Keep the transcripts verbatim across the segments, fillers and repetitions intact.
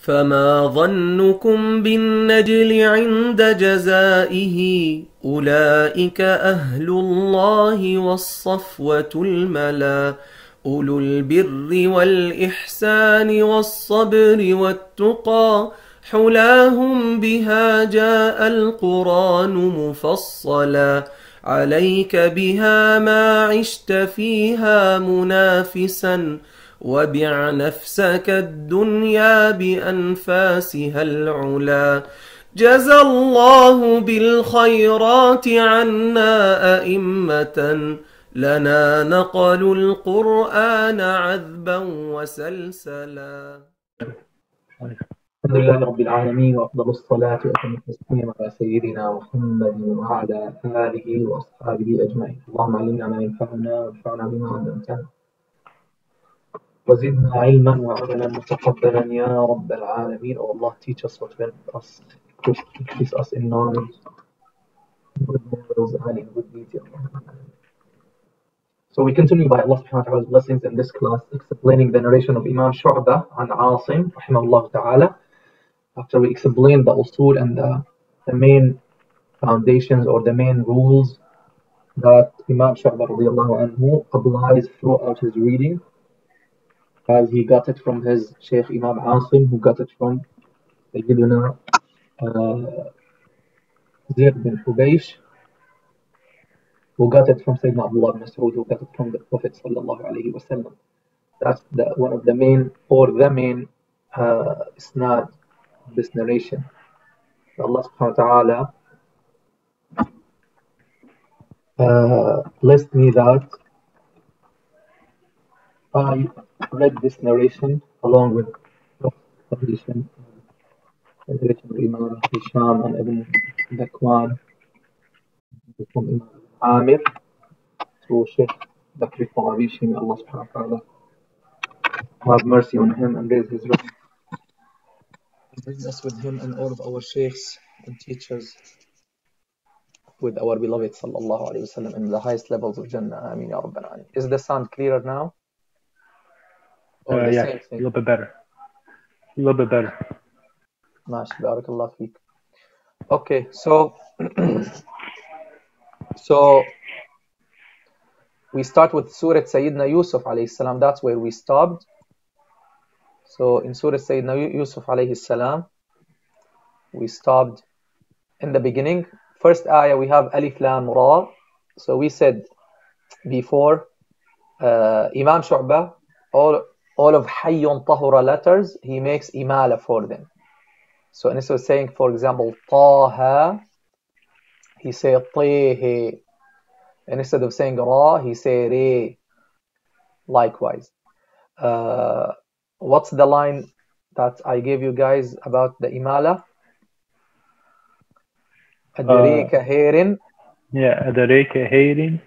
فما ظنكم بالنجل عند جزائه أولئك أهل الله والصفوة الملا أولو البر والإحسان والصبر والتقى حلاهم بها جاء القرآن مفصلا عليك بها ما عشت فيها منافسا وبع نفسك الدنيا بأنفاسها العلا جزى الله بالخيرات عنا أئمة لنا نقلوا القرآن عذبا وسلسلا. الحمد لله رب العالمين وأفضل الصلاة وأتم التسليم على سيدنا محمد وعلى آله وأصحابه أجمعين. اللهم علمنا ما ينفعنا وانفعنا بما علمتنا وزدنا علما وعملا متقبلا يا رب العالمين. Oh Allah, teach us what will us, increase us in knowledge, good morals, and in good deeds. So we continue by Allah subhanahu wa ta'ala's blessings in this class, explaining the narration of Imam Shu'bah and Asim, rahimahullah ta'ala. After we explain the usul and the, the main foundations or the main rules that Imam Shu'bah radiallahu anhu applies throughout his reading, as he got it from his Shaykh Imam Asim, who got it from Sayyidina uh, Zayd bin Hubaysh, who got it from Sayyidina Abdullah bin Mas'ud, who got it from the Prophet sallallahu alayhi wa sallam. That's the, one of the main, or the main uh, isnad of this narration. Allah subhanahu wa ta'ala uh, blessed me that I read this narration along with the narration of Imam Hisham and Ibn Dakwan from Imam Amir to Sheikh Bakr Qawabishi. May Allah subhanahu wa ta'ala have mercy on him and raise his rank. Bring us with him and all of our sheikhs and teachers with our beloved sallallahu alayhi wa sallam in the highest levels of Jannah. Ameen ya Rabbil Alameen. Is the sound clearer now? Or Uh, the yeah, same thing? a little bit better. A little bit better. Mash, barakallah feek. Okay, so so we start with Surah Sayyidina Yusuf alayhi salam. That's where we stopped. So in Surah Sayyidina Yusuf alayhi salam, we stopped in the beginning. First ayah we have Alif Lam Ra. So we said before uh, Imam Shu'bah, all all of Hayyun Tahura letters, he makes imala for them. So instead of saying, for example, Taha, he say Tehe. And instead of saying Ra, he say Re. Likewise. Uh, what's the line that I gave you guys about the imala? Adarika Herin. Yeah, Adareka Hayrin.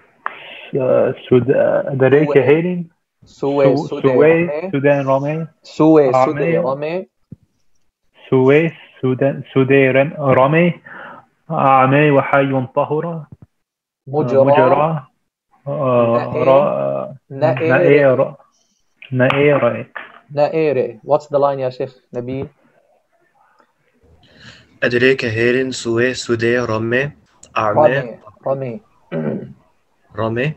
Adareka Hayrin. Suwe Sude Sudan Rame. Suwe Sude Rame. Suwe Sudan Sude Rame. أعمى وحي طهرة مجرى نائرة نائرة نائرة. What's the line يا شيخ نبيل؟ أدريك هيرن سوى سودي رمي أعمى رمي رمي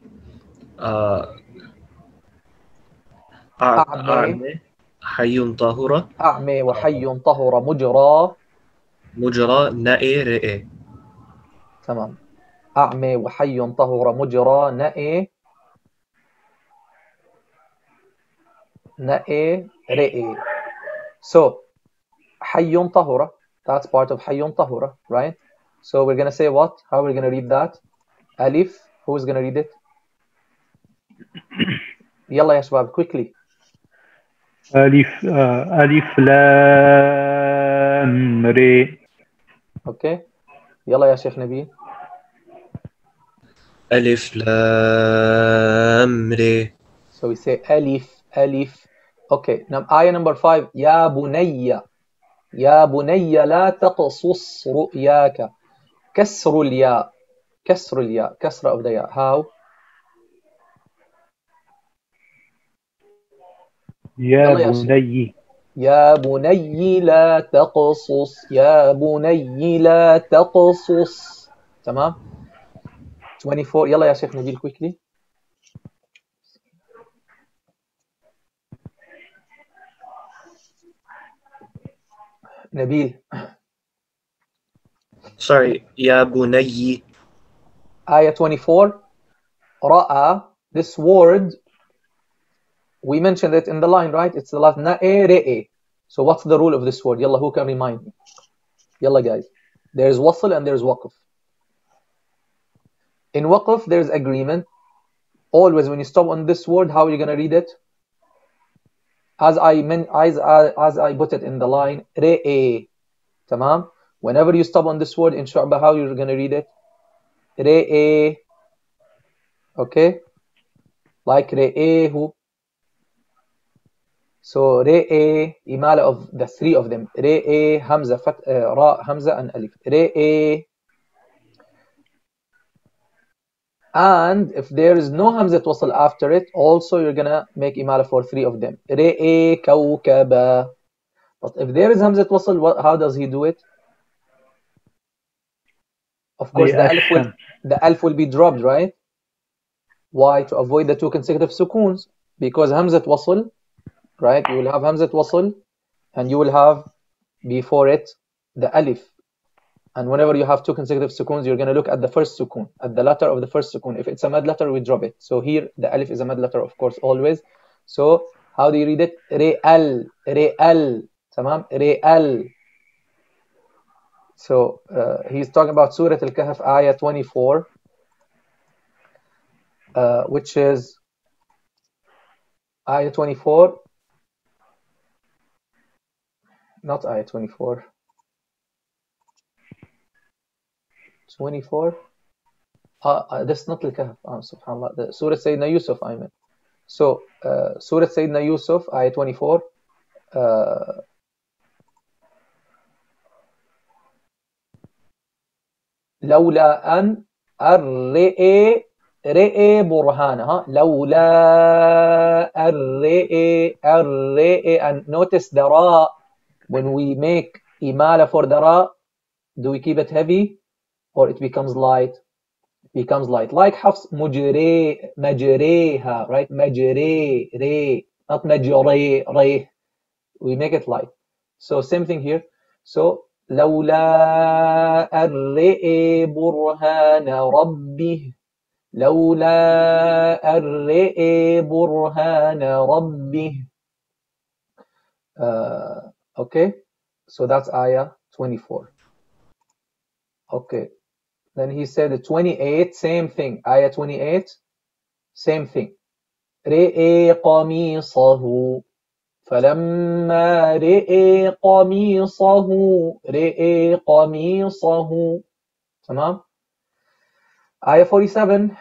أعمى حي طهرة أعمى وحي طهرة مجرى مجرى نائرة. تمام. أعمى وحي طهرة مجرى نائ نائ رئ. So حي طهرة, that's part of حي طهرة, right? So we're gonna say what? How we're gonna read that? Alif. Who's gonna read it? يلا يا شباب, quickly. ألف ألف لام ري. Okay. يلا يا شيخ نبيل. ألف لام ري. So we say ألف ألف. Okay. Now ayah number five. يا بني يا بني لا تقصص رؤياك. كسر الياء كسر الياء كسر of the ياء. How? يا بني يا بني لا تقصص يا بني لا تقصص. تمام. twenty-four. يلا يا شيخ نبيل quickly. نبيل. Sorry. يا بني. آية twenty-four. رأى. This word, we mentioned it in the line, right? It's the last نأ رئ. So what's the rule of this word? يلا, who can remind me? يلا guys. There's wasl and there's waqf. In waqf, there's agreement. Always when you stop on this word, how are you going to read it? As I meant, as, as I put it in the line, re'e. Tamam. Whenever you stop on this word in Shu'bah, how you're going to read it? Re'e. Okay. Like re'ehu. So re'e, imala of the three of them. Re'e, hamza, fat, uh, ra, hamza, and alif. Re'e. And if there is no hamzat wasl after it, also you're gonna make imala for three of them. Re'e kawkaba. But if there is hamzat wasl, what, how does he do it? Of course, the alif, will, the alif will be dropped, right? Why? To avoid the two consecutive sukoons. Because hamzat wasl, right? You will have hamzat wasl, and you will have before it the alif. And whenever you have two consecutive sukoons, you're going to look at the first sukoon, at the letter of the first sukoon. If it's a mad letter, we drop it. So here, the alif is a mad letter, of course, always. So how do you read it? Re'al, re'al, tamam, re'al. So uh, he's talking about Surah Al-Kahf, ayah twenty-four, uh, which is ayah twenty-four, not ayah twenty-four. twenty-four. Uh, uh, that's not Al-Kahf. Oh, subhanAllah. The Surah Sayyidina Yusuf, I mean. So, uh, Surah Sayyidina Yusuf, ayah twenty-four. Uh, لولا أن الرئي رئي برهانها لولا الرئي الرئي. And notice the ra, when we make imala for the ra, do we keep it heavy or it becomes light? It becomes light. Like Hafs, mujri, majriha, right? Majri, re, not majri, re. We make it light. So same thing here. So لولا الرئي برهان ربه لولا الرئي برهان ربه. Uh, okay, so that's ayah twenty-four. Okay, then he said twenty-eight, same thing. Ayah twenty-eight, same thing. رئي قميصه فلما رئي قميصه رئي قميصه. تمام. Ayah forty-seven.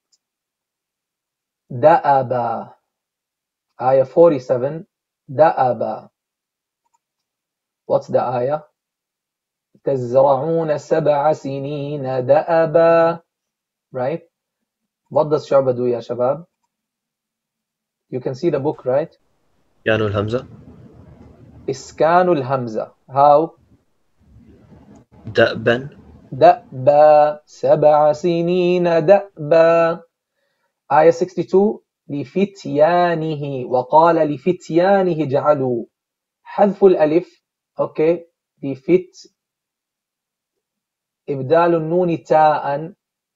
دأبا. Ayah forty-seven. دأبا. What's the ayah? تزرعون سبع سنين دأبا. Right? What does Shu'bah do, ya shabab? You can see the book, right? يانو الهمزة. إسكان الهمزة. How? دأبا. دأبا. سبع سنين دأبا. Ayah sixty-two. لفتيانه وقال لفتيانه جعلوا. حذف الألف. Okay. لفت. إبدال النون تاء.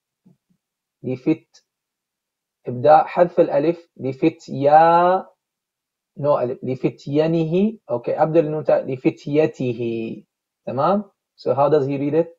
لفت. إبداء حذف الألف. لفتيا. No ألف. لفتيانه. Okay. أبدل النون تاء. لفتيته. تمام. So how does he read it?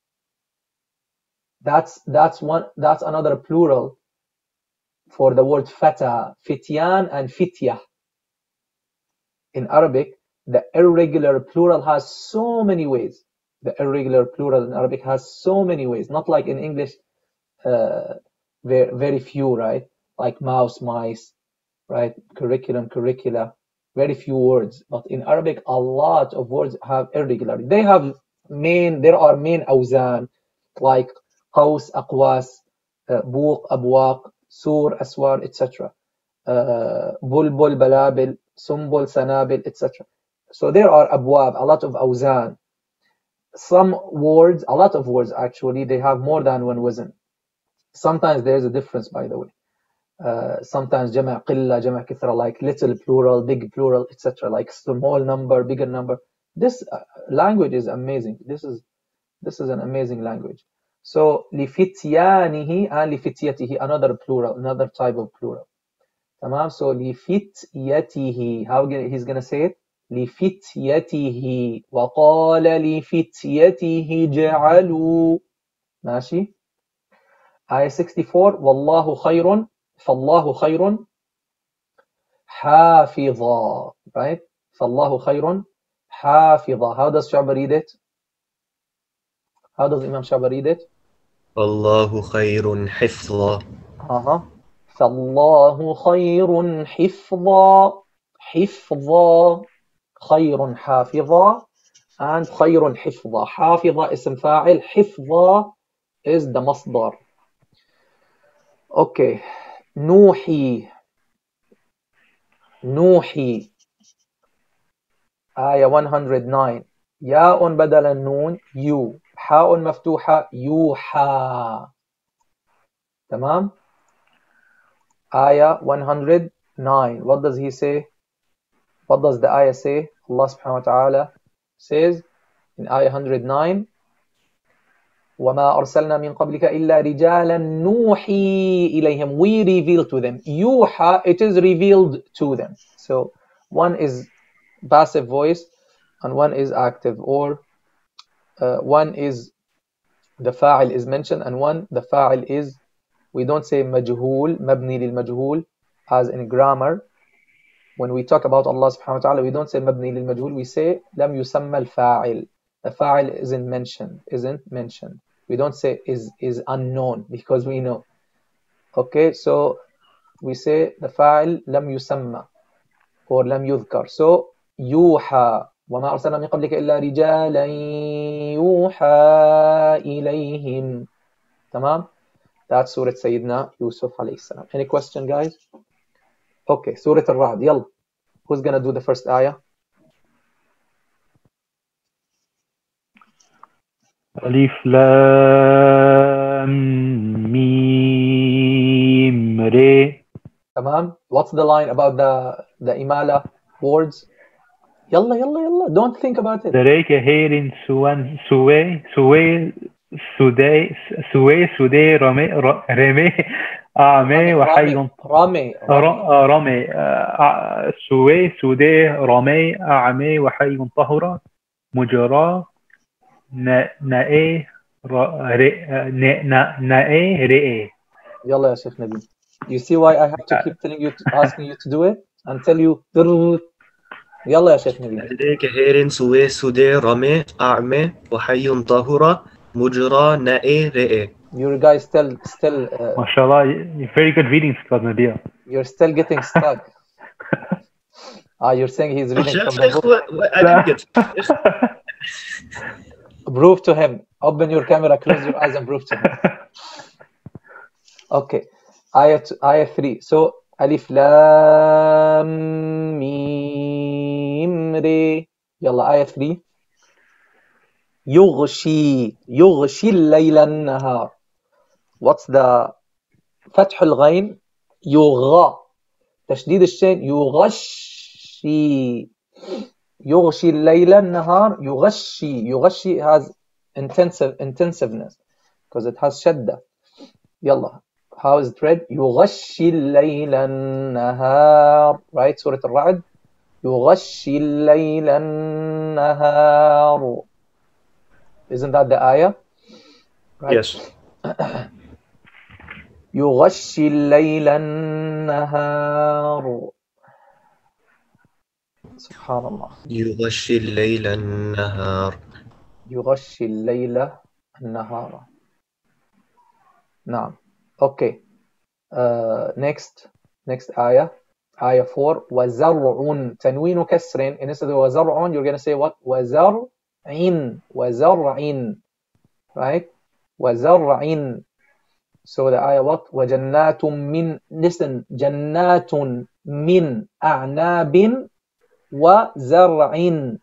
That's that's one. That's another plural for the word fata, fityan and fityah. In Arabic, the irregular plural has so many ways. The irregular plural in Arabic has so many ways. Not like in English, uh, very very few, right? Like mouse, mice, right? Curriculum, curricula. Very few words. But in Arabic, a lot of words have irregularity. They have main. There are main awzan like qaws, aqwas, uh, buq, abwaq, sur, aswar, et cetera. Uh, bulbul, balabil, sumbul, sanabil, et cetera. So there are abwab, a lot of awzan. Some words, a lot of words actually, they have more than one wazn. Sometimes there's a difference, by the way. Uh, sometimes jama' qilla, jama' kithra, like little plural, big plural, et cetera. Like small number, bigger number. This uh, language is amazing. This is this is an amazing language. So lifityanihi and lifityatihi, another plural, another type of plural. Tamam. So lifityatihi, how he's gonna say it? لفتيته وقال لفتيته جعلوا ماشي. آية sixty-four والله خير فالله خير حافظا, right? فالله خير حافظا. How does Shu'ba read it? How does Imam Shu'ba read it? الله خير حفظا. uh-huh. فالله خير حفظا. حفظا خير حافظا and خير حفظا. حافظا اسم فاعل, حفظا is the masdar. Okay. نوحي نوحي آية one hundred nine. ياء بدل النون يو, حاء مفتوحة يوحى. تمام. آية one hundred nine. What does he say? What does the ayah say? Allah subhanahu wa ta'ala says in ayah one hundred nine, وَمَا أَرْسَلْنَا مِن قَبْلِكَ إِلَّا رِجَالًا نُوحِي إِلَيْهِمْ. We reveal to them. يُوحَى, it is revealed to them. So one is passive voice and one is active, or uh, one is the fa'il is mentioned and one the fa'il is, we don't say majhul, mabni lil majhul, as in grammar. When we talk about Allah subhanahu wa ta'ala, we don't say mabni lil majhul, we say lam yusamma al fa'il. The fa'il isn't mentioned, isn't mentioned. We don't say is is unknown, because we know. Okay, so we say the fa'il lam yusamma or lam yudhkar. So yuha, وَمَا أَرْسَلْنَا مِن قَبْلِكَ إِلَّا رِجَالًا يُوحَى إِلَيْهِمْ. Tamam? That's Surah Sayyidina Yusuf alayhi salam. Any question, guys? Okay, Surah Al-Ra'd. Yalla. Who's gonna do the first ayah? Alif Lam Mim Re. Tamam. What's the line about the the imala words? Yalla, yalla, yalla. Don't think about it. Dereke herin suwan suwe suwe sude suwe sude rame rame ame وحي رامي رامي سوي سودي رامي أعمي وحي طهرة مجرى نائي نائي رئي. يلا يا شيخ نبيل. You see why I have to keep telling you, to, asking you to do it and tell you. يلا يا شيخ نبيل. لديك هير سوي سودي رامي أعمي وحي طهرة مجرى نائي رئي. You guys still still uh, MashaAllah, very good reading, Ustad Nadia. You're still getting stuck. Ah, you're saying he's reading from the book. I didn't get Prove to him. Open your camera, close your eyes and prove to him. Okay. Ayah, ayah three. So, Alif Lam Mim Re. Yalla, ayah three. يغشي يغشي الليل النهار. What's the فتح الغين يغى تشديد الشين يغشي يغشي الليل النهار يغشي يغشي has intensive intensiveness because it has شدة. يلا, how is it read? يغشي الليل النهار, right? سورة الرعد. يغشي الليل النهار. Isn't that the ayah? Right? Yes. يغشي الليل النهار. سبحان الله. يغشي الليل النهار. يغشي الليل النهار. نعم. Okay. Uh, next. Next ayah. Ayah four. وزرع تنوين كسر. Instead of وزرع, you're going to say what? وزرع وزرع. Right? وزرع. So the ayah what? وَجَنَّاتٌ مِّن, listen, جَنَّاتٌ مِّن أَعْنَابٍ وزرع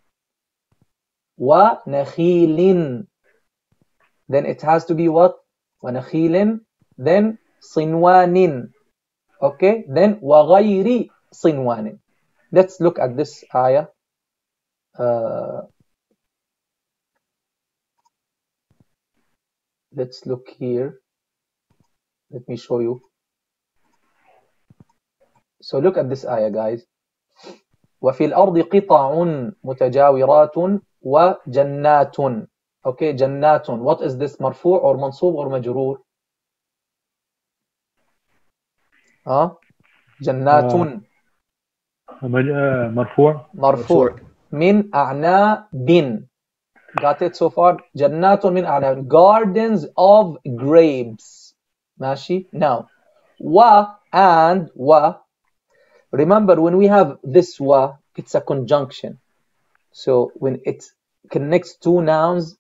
ونخيل. Then it has to be what? ونخيل. Then صنوان. Okay. Then وغير صنوان. Let's look at this ayah. Uh, let's look here. Let me show you. So look at this ayah, guys. وفي الأرض قطع متجاورات وجنات. Okay, جنات. What is this? مرفوع or منصوب or مجرور? ها؟ جنات. مرفوع. مرفوع. من أعناب. Got it so far? جنات من أعناب. Gardens of grapes. ماشي. Now, و and و. Remember, when we have this wa, it's a conjunction. So when it connects two nouns,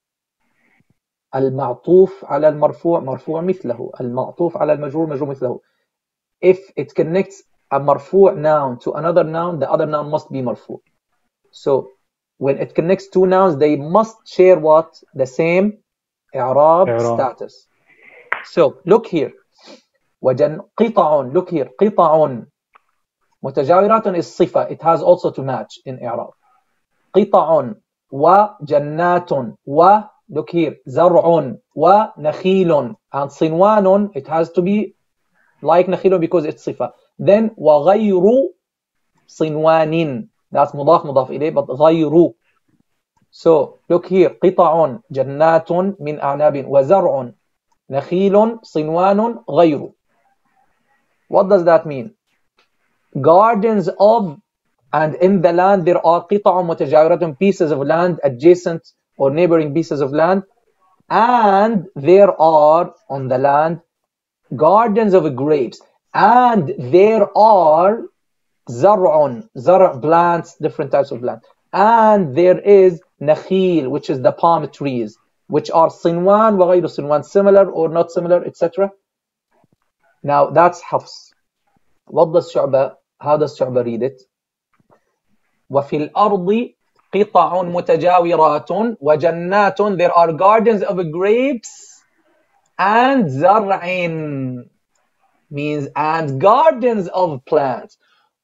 المعطوف على المرفوع مرفوع مثله, المعطوف على المجرور مجرور مثله. If it connects a مرفوع noun to another noun, the other noun must be مرفوع. So when it connects two nouns, they must share what? The same إعراب status. So look here. وجن قطع. Look here. قطع. متجاورات is صفة. It has also to match in إعراب. قطع وجنات و look here زرع ونخيل, and صنوان it has to be like نخيل because it's صفة. Then وغير صنوان, that's مضاف مضاف إليه, but غير. So look here قطع جنات من أعناب وزرع نخيل صنوان غير. What does that mean? Gardens of, and in the land there are قطع متجاورات, pieces of land adjacent or neighboring pieces of land, and there are on the land gardens of grapes, and there are زرع, زرع plants, different types of land, and there is نخيل, which is the palm trees, which are صنوان وغير صنوان, similar or not similar, et cetera. Now that's Hafs. What does Shu'ba, how does Shu'ba read it? وفي الأرض قطع متجاورات وجنات, there are gardens of grapes and زرع means and gardens of plants,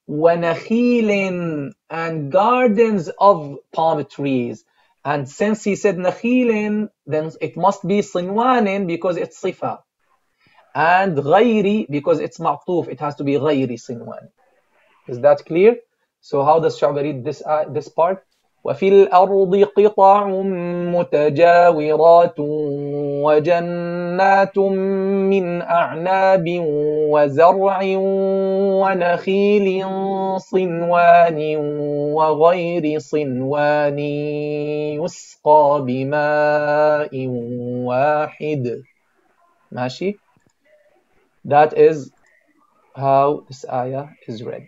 ونخيل and gardens of palm trees. And since he said نخيل, then it must be صنوان because it's صفة, and غيري because it's معطوف, it has to be غيري صنوان. Is that clear? So how does Shu'ba read this uh, this part? وفي الأرض قطع متجاورات وجنات من أعناب وزرع ونخيل صنوان وغير صنوان يسقى بماء واحد. ماشي? That is how this ayah is read.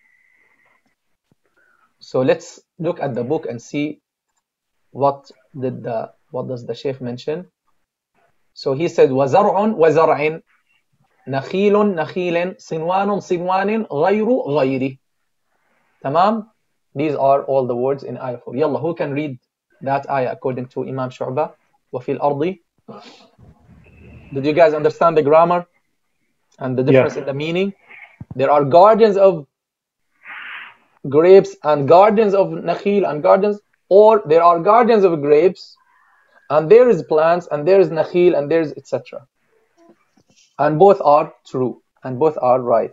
So let's look at the book and see what did the what does the Shaykh mention. So he said وزرع وزرع نخيل نخيل صنوان صنوان غير غير. Tamam? These are all the words in ayah four. Yalla, who can read that ayah according to Imam Shu'ba? وفي الأرض. Did you guys understand the grammar and the difference yeah. in the meaning? There are gardens of grapes and gardens of nakhil and gardens, or there are gardens of grapes and there is plants and there is nakhil and there is et cetera. And both are true and both are right.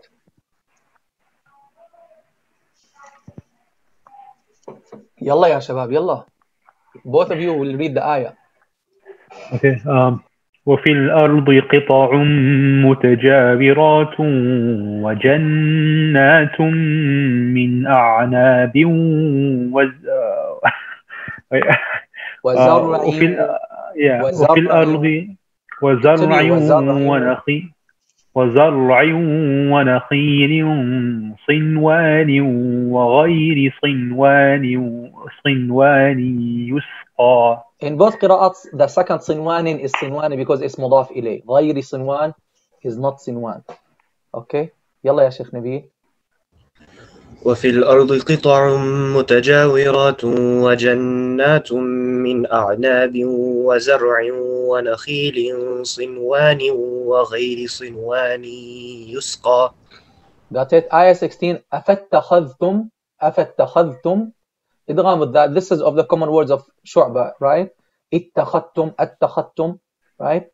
Yalla ya shabab, yalla. Both of you will read the ayah. Okay. Um, وفي الأرض قطع متجاورات وجنات من أعناب وزرع وفي الأرض وزرع ونخيل وزرع ونخيل صنوان وغير صنوان صنوان يسقى. In both qira'ats, the second صنوان is صنوان because it's مضاف إليه. غير صنوان is not صنوان. Okay? يلا يا شيخ نبيل. وفي الأرض قطع متجاورات وجنات من أعناب وزرع ونخيل صنوان وغير صنوان يسقى. Got it? Ayah sixteen. أفتخذتم أفتخذتم إدغام with that. This is of the common words of Shu'bah, right? اتخذتم اتخذتم, right?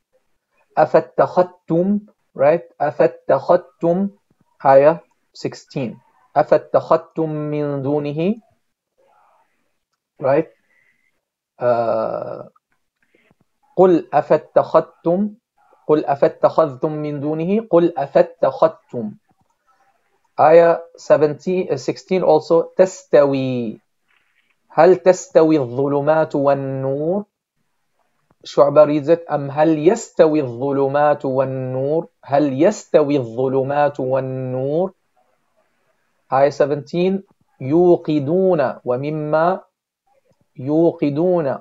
أفتخذتم, right? أفتخذتم. Ayah sixteen. أفتخذتم من دونه, right? uh, قل أفتخذتم قل أفتخذتم من دونه قل أفتخذتم. Ayah seventeen, sixteen also. تستوي هل تستوي الظلمات والنور. Shu'bah reads it أم هل يستوي الظلمات والنور هل يستوي الظلمات والنور. Ayah seventeen. يوقدون ومما يوقدون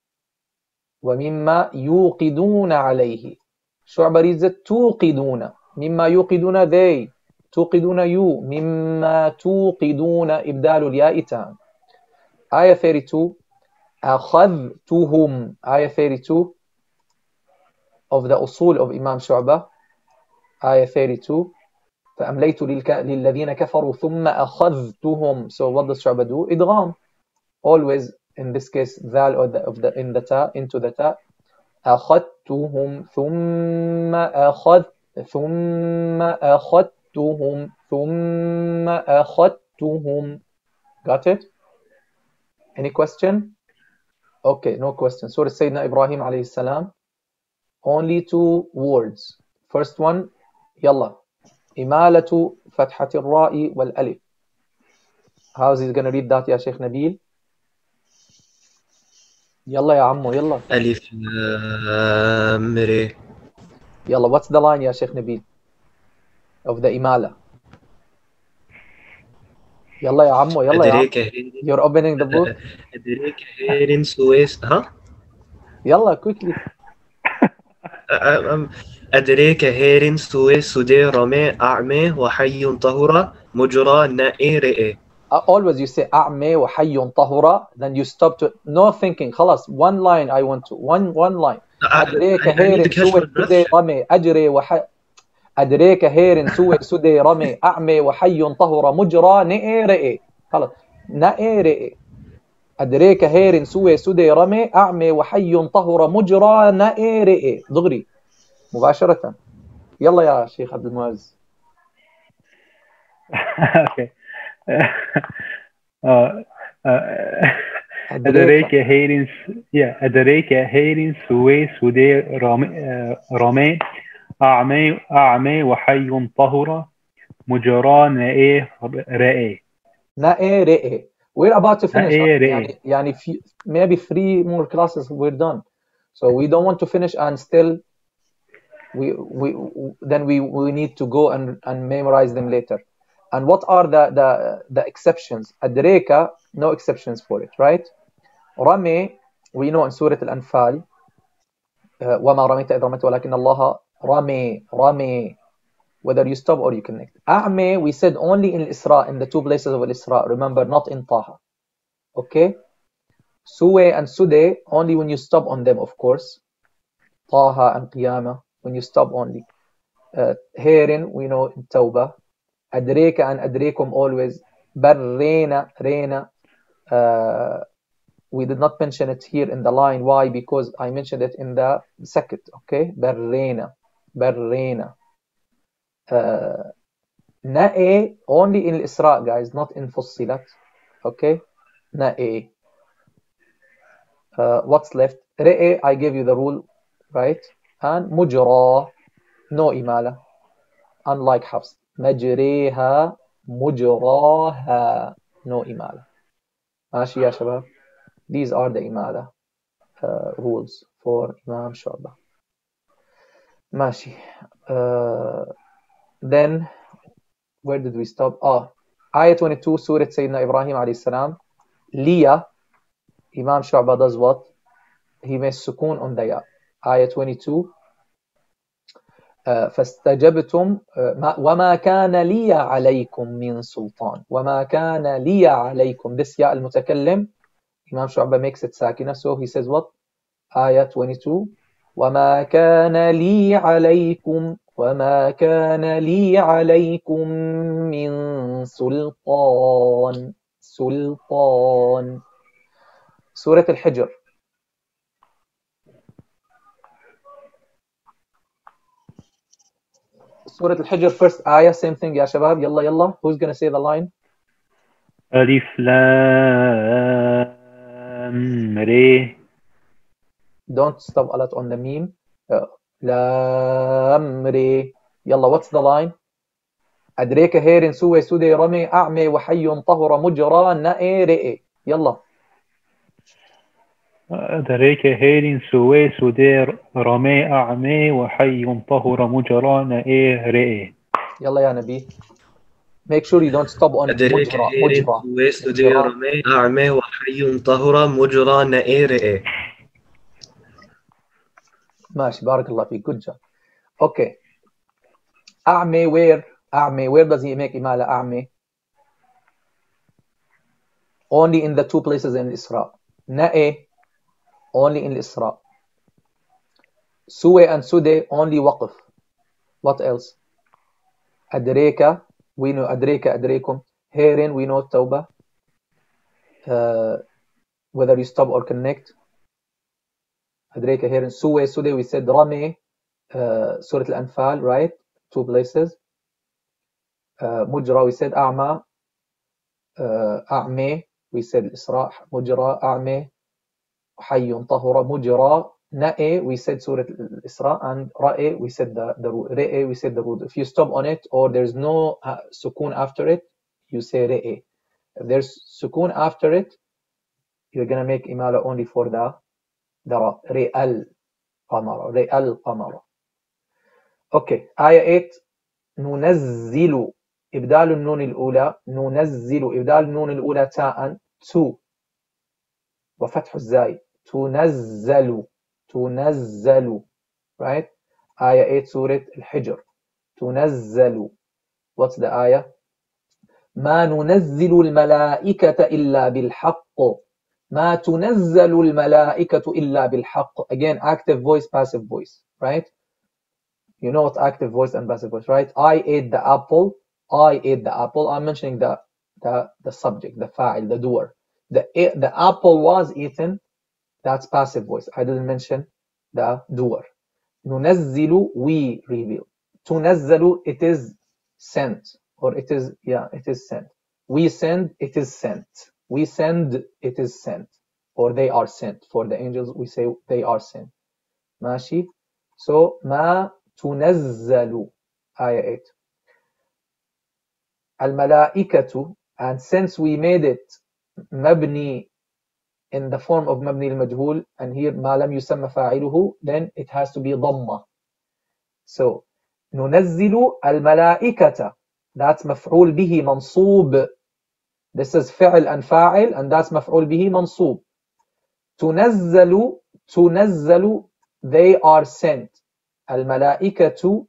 ومما يوقدون عليه. Shu'bah reads it توقدون مما يوقدون they توقدون you مما توقدون إبدال الياء تام. Ayah thirty-two. أخذتهم. Ayah thirty-two of the usul of Imam Shu'bah. Ayah thirty-two. فأمليت للذين كفروا ثم أخذتهم. So what does Shu'bah do? إدغام. Always in this case ذال or the, of the in the ta into the ta. أخذتهم ثم أخذ ثم أخذتهم ثم أخذتهم. Got it? Any question? Okay, no question. Surah Sayyidina Ibrahim alayhi salam. Only two words. First one, يلا. إمالة فتحة الراء والألف. How is he going to read that يا شيخ نبيل? يلا يا عمو يلا. ألف لام ر. يلا, what's the line يا شيخ نبيل of the إمالة? يلا يا عمو يلا يا عمو. You're opening the book. أدريك هيرين سويس. ها؟ يلا quickly. أدريك هيرين سويس سودي رمي أعمي وحي طهرة مجرى نائي رئي. Always you say أعمي وحي طهرة, then you stop to no thinking. خلاص, one line I want to one one line. أدريك هيرين سويس سودي رمي أجري وحي أدريك هيرين سوي سودي رمي أعمي وحي طهر مجرى نئي رئي. خلاص, نئي رئي. أدريك هيرين سوي سودي رمي أعمي وحي طهر مجرى نئي رئي. دغري مباشرة. يلا يا شيخ عبد المعز. أدريك هيرين يا أدريك هيرين سوي سودي رمي رمي أعمي أعمي وحي طهرة مجرى نائي رئي. نائي رئي. We're about to finish. يعني, يعني few, maybe three more classes we're done. So we don't want to finish and still we we then we we need to go and and memorize them later. And what are the the the exceptions? أدريك, no exceptions for it, right? رمي, we know in Surah Al-Anfal وما رميت إذ رميت ولكن الله رمي رمي, whether you stop or you connect. أعمي, we said only in Isra, in the two places of Isra, remember, not in Taha. Okay? Suwe and Sude, only when you stop on them, of course. Taha and Qiyamah, when you stop only. Uh, Herin, we know in Tawbah. Adreka and Adrekum, always. Barrena, Rena. Uh, we did not mention it here in the line. Why? Because I mentioned it in the second. Okay? Barrena. Barrena. Uh, Na'e, only in Isra, guys, not in Fussilat. Okay? Na'e. Uh, what's left? Re'e, I gave you the rule, right? And Mujra, no imala. Unlike Hafs. Majriha, Mujraha, no imala. Mashi ya shabab. These are the imala uh, rules for Imam Shu'bah. Mashi. Uh, then, where did we stop? Ah, Ayah twenty-two, Surah Sayyidina Ibrahim alayhi salam. Liya, Imam Shu'bah does what? He makes sukoon on the ya. Ayah twenty-two. uh, فاستجبتم uh, وما كان لي عليكم من سلطان وما كان لي عليكم. This ياء المتكلم Imam Shu'ba makes it sakina, so he says what? Ayah twenty-two وما كان لي عليكم وما كان لي عليكم من سلطان. سلطان. سورة الحجر. سورة الحجر first ayah, same thing يا شباب. يلا يلا, who's gonna say the line? ألف لام ري. Don't stop a lot on the meme. uh, لام ري. يلا, what's the line? أدريك هير سوى سودي رمي أعمي وحي طهر مجرى نأي رئي. يلا. أدريك هير سوى سودي رمي أعمي وحي طهر مجرى نأي رئي. يلا يا نبي. Make sure you don't stop on أدريك مجرى. هير مجرى. سوى سودي رمي أعمي وحي طهر مجرى نأي رئي. ماشي, بارك الله فيك, good job. Okay. أعمي where? أعمي, where does he make إمالة أعمي? Only in the two places in Isra. نأي only in Isra. سوى and سودي only وقف. What else? أدريك, we know أدريك أدريكم. هيرين, we know التوبة. Uh, whether you stop or connect. أدريك هيرين. سوى سودي, we said رمي. Uh, Surah Al-Anfal, right? Two places. Uh, مجرى, we said أعمى. Uh, أعمي, we said Isra. مجرى أعمي. حي طهر مجرى. نأي, we said Surah Al-Isra, and رأي, we said the the رأي, we said the root. If you stop on it or there's no uh, sukun after it, you say رأي. If there's sukun after it, you're gonna make imala only for the the ra. رأى القمر. رأى القمر. Okay, آية eight. ننزل إبدال النون الأولى. ننزل إبدال النون الأولى تاء تو وفتح الزاي. تنزل. تنزل. Right? آية eight سورة الحجر. تنزل. What's the آية? ما ننزل الملائكة إلا بالحق. ما تنزل الملائكة إلا بالحق. Again, active voice, passive voice. Right? You know what active voice and passive voice, right? I ate the apple. I ate the apple. I'm mentioning the the, the subject, the fa'il, the doer. The, the apple was eaten. That's passive voice. I didn't mention the doer. ننزل, we reveal. تنزل, it is sent. Or it is, yeah, it is sent. We send, it is sent. We send, it is sent. Or they are sent. For the angels, we say they are sent. ماشي? So, ما تنزل. آية eight. الملائكة, and since we made it مبني in the form of مبني المجهول, and here ما لم يسمى فاعله, then it has to be ضمة. So, ننزل الملائكة, that's مفعول به منصوب. This is فعل and فاعل, and that's مفعول به منصوب. تنزل, تنزل, they are sent. الملائكة,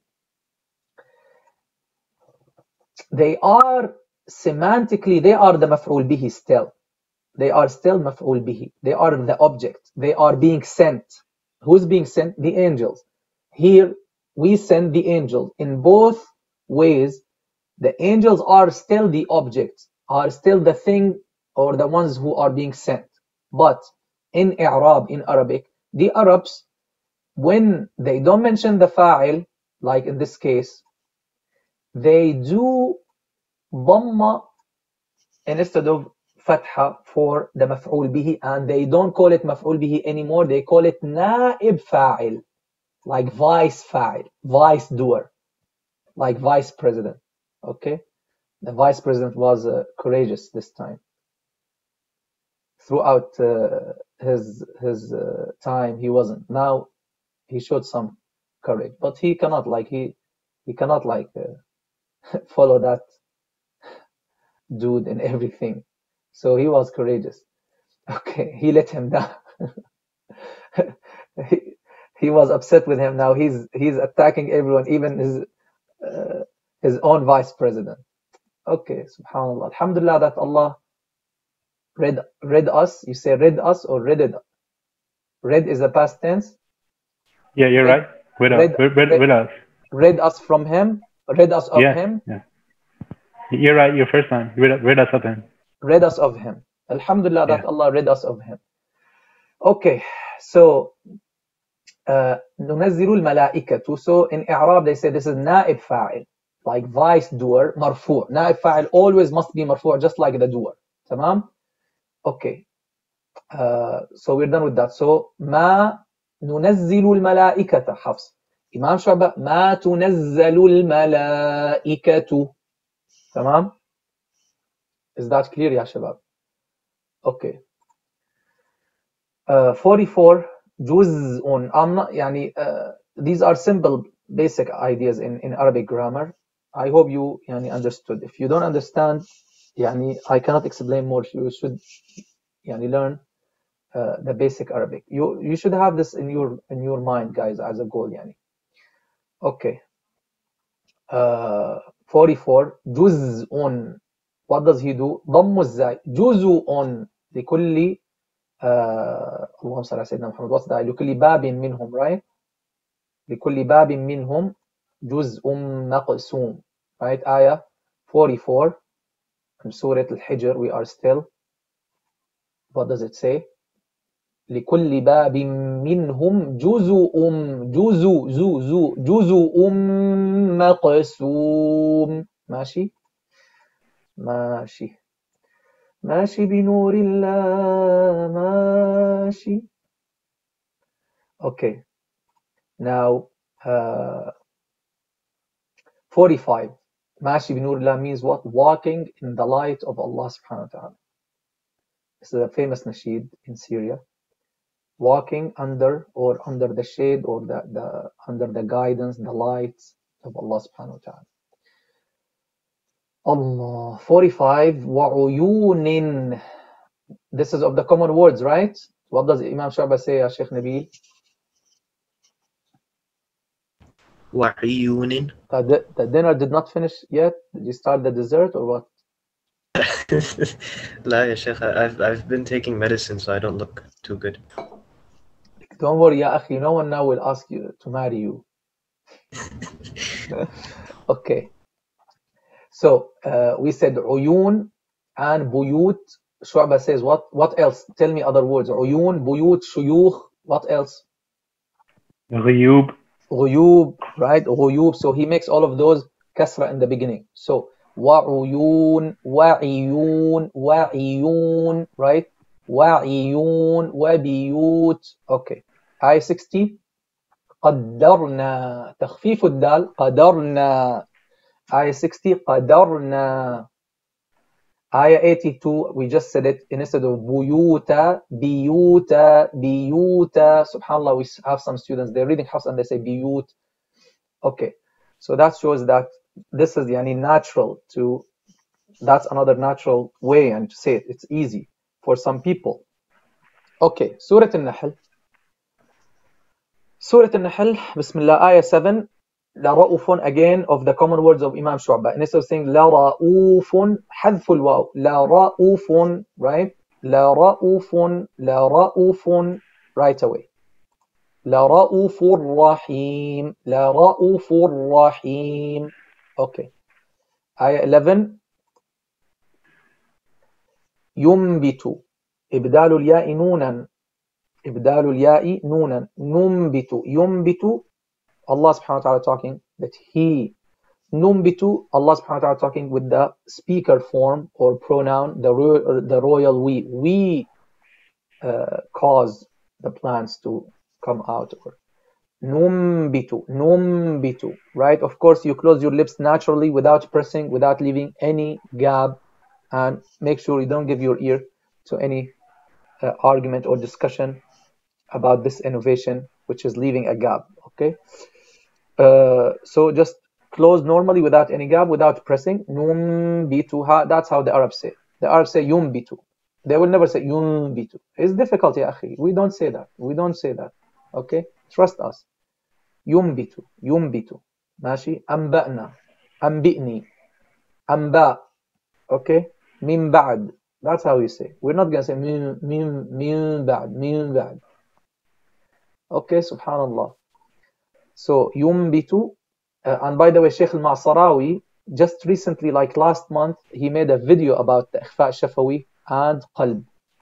they are semantically, they are the مفعول به still. They are still مفعول به. They are the object. They are being sent. Who's being sent? The angels. Here, we send the angels. In both ways, the angels are still the objects, are still the thing or the ones who are being sent. But in I'rab, in Arabic, the Arabs, when they don't mention the fa'il, like in this case, they do dhamma instead of fatha for the maf'ul bihi, and they don't call it maf'ul bihi anymore. They call it na'ib fa'il, like vice fa'il, vice doer, like vice president. Okay, the vice president was uh, courageous this time. Throughout uh, his his uh, time, he wasn't. Now he showed some courage, but he cannot like he he cannot like uh, follow that dude in everything. So he was courageous. Okay, he let him down. he, he was upset with him. Now he's he's attacking everyone, even his uh, his own vice president. Okay, subhanallah. Alhamdulillah that Allah read read us. You say read us or read? Read is the past tense. Yeah, you're read, right. With read, us. With, with, read, with us. Read us from him. Read us of yeah, him. Yeah. You're right. Your first time. Read, read us of him. Read us of him. Alhamdulillah yeah. that Allah read us of him. Okay, so ننزل الملائكة. So in I'rab they say this is نائب فاعل, like vice doer, مرفوع. نائب فاعل always must be مرفوع, just like the doer. تمام? Okay. Uh, so we're done with that. So ما ننزل الملائكة حفص. إمام شعبة ما تنزل الملائكة. تمام? Is that clear يا شباب? Okay. Uh, forty-four جزء. I'm not يعني uh, these are simple basic ideas in in Arabic grammar. I hope you يعني understood. If you don't understand يعني I cannot explain more. You should يعني learn uh, the basic Arabic. You you should have this in your in your mind, guys, as a goal يعني. Okay. Uh, forty-four جزء. What does he do? ضم الزاي. جزء لكل آه اللهم صل على سيدنا محمد. What's that? لكل باب منهم, right? لكل باب منهم جزء مقسوم, right? آية forty-four in Surah Al-Hijr. We are still. What does it say? لكل باب منهم جزء جزء جزء جزء مقسوم. ماشي ماشي ماشي بنور الله ماشي. Okay. Now uh, forty-five. ماشي بنور الله means what? Walking in the light of Allah subhanahu wa ta'ala. This is a famous nasheed in Syria. Walking under or under the shade or the, the under the guidance, the lights of Allah subhanahu wa ta'ala. Allah. forty-five. وعيون. This is of the common words, right? What does Imam Shu'bah say, ya Sheikh Nabil? وعيون. Uh, the, the dinner did not finish yet. Did you start the dessert or what? لا يا شيخ, I've I've been taking medicine, so I don't look too good. Don't worry, ya akhi. No one now will ask you to marry you. Okay. So uh, we said عيون and بيوت. Shu'bah says what? What else? Tell me other words. عيون, بيوت, شيوخ. What else? غيوب. غيوب, right? غيوب. So he makes all of those kasra in the beginning. So وعيون, وعيون, وعيون, right? وعيون, وبيوت. Okay. آية sixty. قدرنا. تخفيف الدال. قدرنا. آية sixty. قدرنا. Ayah eighty-two, we just said it, instead of buyuta, biyuta, biyuta. SubhanAllah, we have some students, they're reading Hafs and they say biyut. Okay, so that shows that this is yani, natural to, that's another natural way and to say it, it's easy for some people. Okay, Surah Al-Nahl. Surah Al-Nahl, Bismillah, Ayah seven. La ra'ufun, again of the common words of Imam Shu'bah. Instead of saying la ra'ufun, hadful waw. La ra'ufun, right? La ra'ufun, la ra'ufun, right away. La ra'ufur rahim, la ra'ufur rahim. Okay. Ayah eleven. Yumbitu. Ibdalul ya'i nunan. Ibdalul ya'i nunan. Numbitu. Yumbitu. Allah subhanahu wa ta'ala talking that he, numbitu, Allah subhanahu wa ta'ala talking with the speaker form or pronoun, the, ro the royal we. We uh, cause the plants to come out. Or numbitu, numbitu, right? Of course, you close your lips naturally without pressing, without leaving any gap, and make sure you don't give your ear to any uh, argument or discussion about this innovation, which is leaving a gap, okay? Uh, so just close normally without any gap, without pressing. Numbituha. That's how the Arabs say. The Arabs say yumbitu. They will never say yumbitu. It's difficult, ya akhi. We don't say that. We don't say that. Okay. Trust us. ينبت ينبت ماشي. أنبأنا أنبئني أنباء. Okay. من بعد. That's how you say. We're not gonna say من من من بعد من بعد. Okay. Subhanallah. So ينبت. Uh, and by the way, Sheikh al-Ma'sarawi just recently, like last month, he made a video about the إخفاء الشفوي and قلب.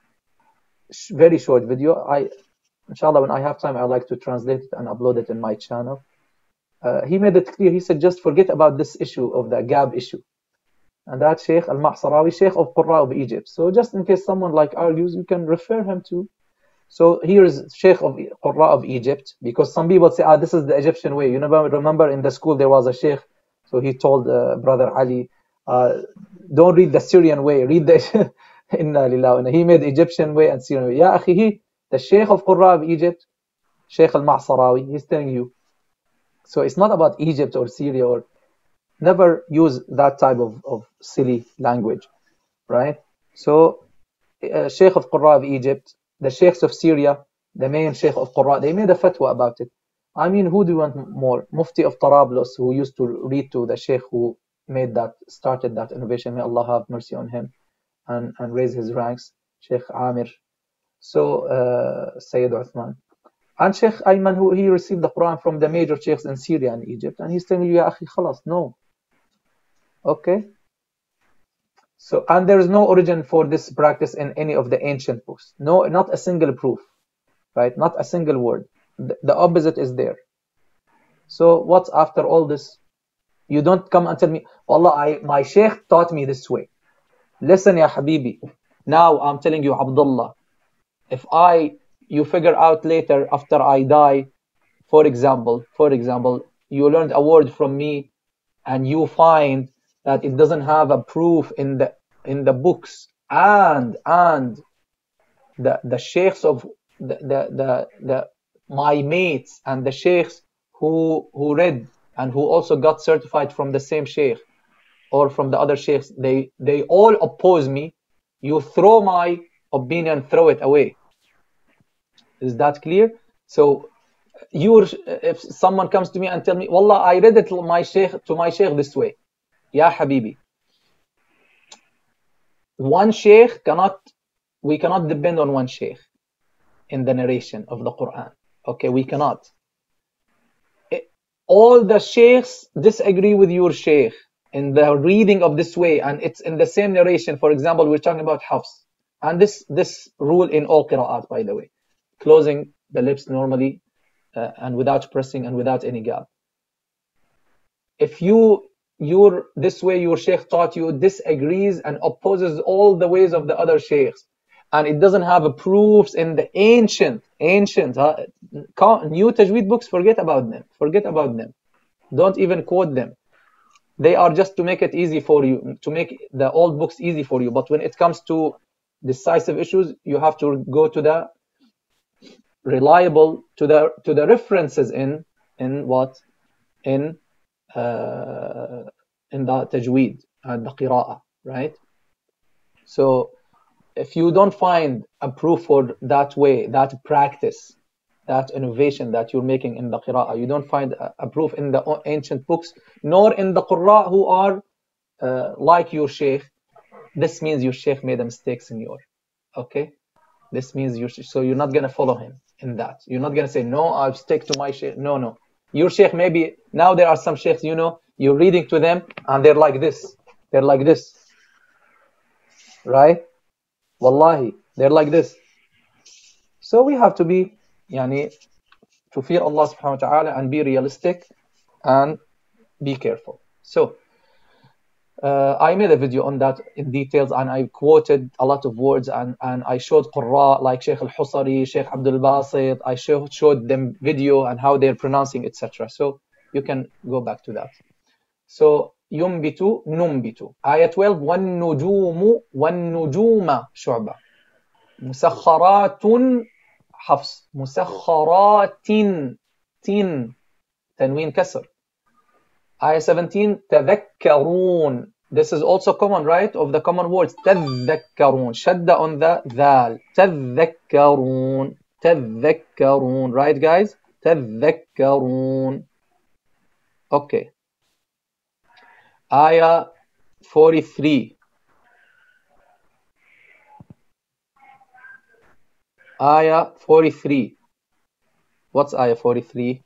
Very short video. I, inshallah, when I have time, I like to translate it and upload it in my channel. Uh, he made it clear. He said, just forget about this issue of the gab issue. And that Sheikh al-Ma'sarawi, Sheikh of Qurra of Egypt. So just in case someone like argues, you can refer him to. So here is Sheikh of Qurra of Egypt, because some people say, ah, this is the Egyptian way. You know, remember in the school there was a Sheikh, so he told uh, Brother Ali, uh, don't read the Syrian way, read the Inna Lillahi. He made the Egyptian way and Syrian way. Ya akhi, he, the Sheikh of Qurra of Egypt, Sheikh al-Ma'sarawi, he's telling you. So it's not about Egypt or Syria, or never use that type of, of silly language, right? So uh, Sheikh of Qurra of Egypt, the Sheikhs of Syria, the main Sheikh of Qurra, they made a fatwa about it. I mean, who do you want more? Mufti of Tarablos, who used to read to the Sheikh who made that, started that innovation. May Allah have mercy on him and, and raise his ranks, Sheikh Amir. So, uh, Sayyid Uthman. And Sheikh Ayman, who he received the Quran from the major Sheikhs in Syria and Egypt. And he's telling you, Ya akhi, khalas, no. Okay? So, and there is no origin for this practice in any of the ancient books. No, not a single proof, right? Not a single word. The, the opposite is there. So what's after all this? You don't come and tell me, Wallah, I, my Sheikh taught me this way. Listen, Ya Habibi. Now I'm telling you, Abdullah, if I, you figure out later after I die, for example, for example, you learned a word from me and you find that it doesn't have a proof in the in the books, and and the the sheikhs of the the the, the my mates and the sheikhs who who read and who also got certified from the same sheikh or from the other sheikhs, they they all oppose me. You throw my opinion, throw it away. Is that clear? So you, if someone comes to me and tell me, Wallah, I read it to my sheikh to my sheikh this way. Ya Habibi, one sheikh cannot, we cannot depend on one sheikh in the narration of the Quran. Okay, we cannot. It, all the sheikhs disagree with your sheikh in the reading of this way, and it's in the same narration. For example, we're talking about Hafs, and this this rule in all qira'at, by the way, closing the lips normally uh, and without pressing and without any gap. If you Your this way your sheikh taught you disagrees and opposes all the ways of the other sheikhs, and it doesn't have a proofs in the ancient ancient huh? new tajweed books. Forget about them. Forget about them. Don't even quote them. They are just to make it easy for you, to make the old books easy for you. But when it comes to decisive issues, you have to go to the reliable, to the to the references in in what in. Uh, in the tajweed and the qira'ah, right? So if you don't find a proof for that way, that practice, that innovation that you're making in the qira'ah, you don't find a, a proof in the ancient books, nor in the qurra who are uh, like your sheikh, this means your sheikh made a mistake, senor. Okay? This means you so you're not going to follow him in that. You're not going to say, no, I'll stick to my sheikh. No, no. Your sheikh, maybe now there are some sheikhs, you know, you're reading to them and they're like this. They're like this. Right? Wallahi, they're like this. So we have to be, yani, to fear Allah subhanahu wa ta'ala and be realistic and be careful. So, uh, I made a video on that in details, and I quoted a lot of words, and, and I showed Qurra like Sheikh al-Husari, Sheikh Abdul Basit. I showed, showed them video and how they're pronouncing, et cetera. So you can go back to that. So ينبت ننبت. Ayah twelve. والنجوم والنجوم شعبة. مسخرات حفص. مسخرات تين تنوين كسر. Ayah seventeen. تذكرون. This is also common, right? Of the common words. تذكرون. شدة on the ذال. تذكرون. تذكرون. Right, guys? تذكرون. Okay. Ayah forty-three. Ayah forty-three. What's Ayah forty-three?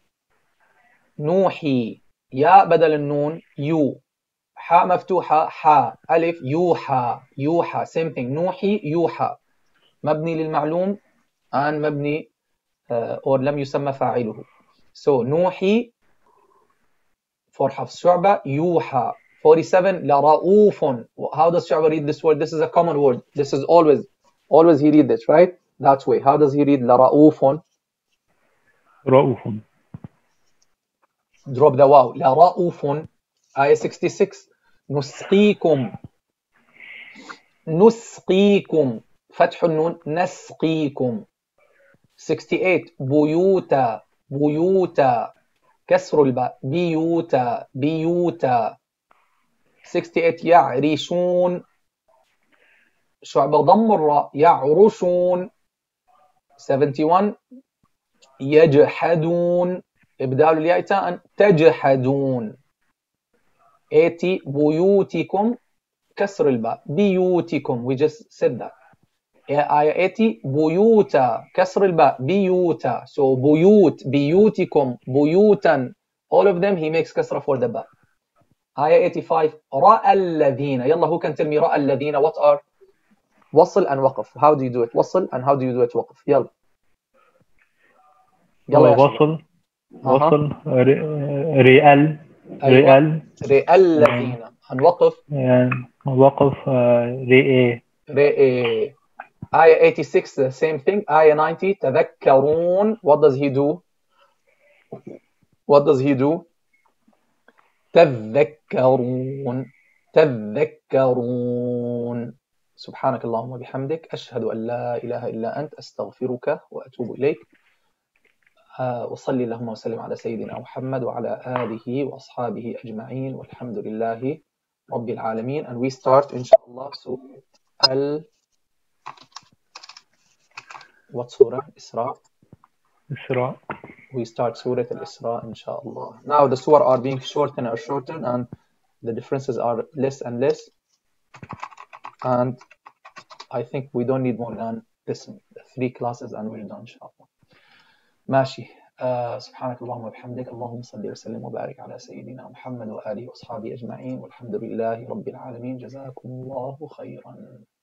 نوحي. يا بدل النون يو. حاء مفتوحة حاء. ألف يوحى. يوحى same thing. نوحي يوحى. مبني للمعلوم and مبني uh, or لم يسمى فاعله. So نوحي for حفص شعبة يوحى. forty-seven لرؤوف. How does Shu'bah read this word? This is a common word. This is always always he read this, right? That way. How does he read لرؤوف? رؤوف. Drop the wow. لرؤوف. Ayah sixty-six. نسقيكم. نسقيكم. فتح النون نسقيكم. sixty-eight. بيوتا. بيوتا. كسر الباء بيوتا. بيوتا. sixty-eight. يعرشون. شعبة ضم الراء يعرشون. seventy-one. يجحدون. إبدال الياء تاء تجحدون. eighty. بيوتكم. كسر الباء بيوتكم. We just said that. آية eighty. بيوتا. كسر الباء بيوتا. So بيوت بيوتكم بيوتا. All of them he makes كسرة for the باء. آية eighty-five. رأى الذين. يلا who can tell me رأى الذين what are وصل and وقف. How do you do it وصل and how do you do it وقف. يلا يلا يا وصل وصل أها. ريال ريال رأى الذين. هنوقف وقف رئي. رأى. آية eighty-six the same thing. آية ninety. تذكرون. What does he do? What does he do? تذكرون. تذكرون. سبحانك اللهم وبحمدك أشهد أن لا إله إلا أنت أستغفرك وأتوب إليك. وصلي اللهم وسلم على سيدنا محمد وعلى آله وأصحابه أجمعين والحمد لله رب العالمين. And we start inshallah so al what surah? Isra. Isra. We start Surah Al-Isra inshallah. Now the surah are being shortened or shortened and the differences are less and less. And I think we don't need more than this three classes and we're done inshallah. ماشي. آه سبحانك اللهم وبحمدك اللهم صل وسلم وبارك على سيدنا محمد وآله وأصحابه أجمعين والحمد لله رب العالمين. جزاكم الله خيرا.